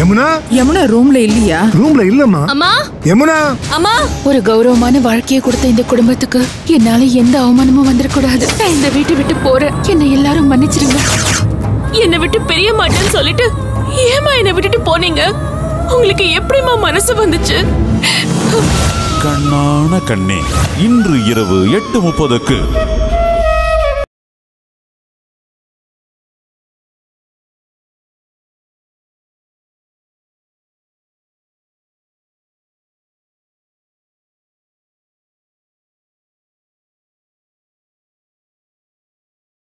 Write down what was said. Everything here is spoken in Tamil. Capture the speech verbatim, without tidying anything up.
யமுனா யமுனா ரூம்ல இல்லையா? ரூம்ல இல்லம்மா. அம்மா யமுனா அம்மா ஒரு கௌரவமான வாழ்க்கையை கொடுத்த இந்த குடும்பத்துக்கு என்னால எந்த அவமானமும் வந்துடக்கூடாது. நான் இந்த வீட்டை விட்டு போறேன். என்னை எல்லாரும் மன்னிச்சிருங்க. என்னை விட்டு பிரிய மாட்டேன்னு சொல்லிட்டு ஏமா என்னை விட்டுட்டு போனீங்க? உங்களுக்கு எப்படிமா மனசு வந்துச்சு? கண்ணான கண்ணே இன்று இரவு எட்டு முப்பதுக்கு.